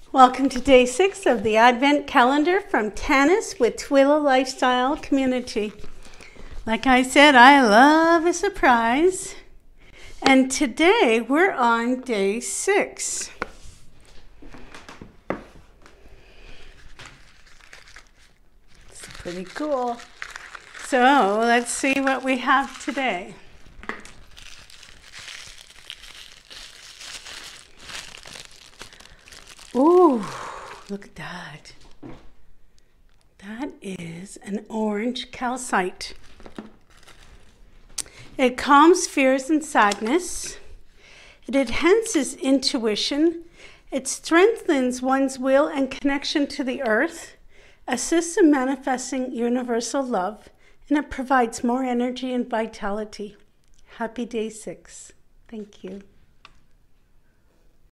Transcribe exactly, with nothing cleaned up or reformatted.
Welcome to day six of the Advent calendar from Tanys with Twillow Lifestyle Community. Like I said, I love a surprise. And today we're on day six. It's pretty cool. So let's see what we have today. Ooh, look at that. That is an orange calcite. It calms fears and sadness. It enhances intuition. It strengthens one's will and connection to the earth, assists in manifesting universal love, and it provides more energy and vitality. Happy day six. Thank you.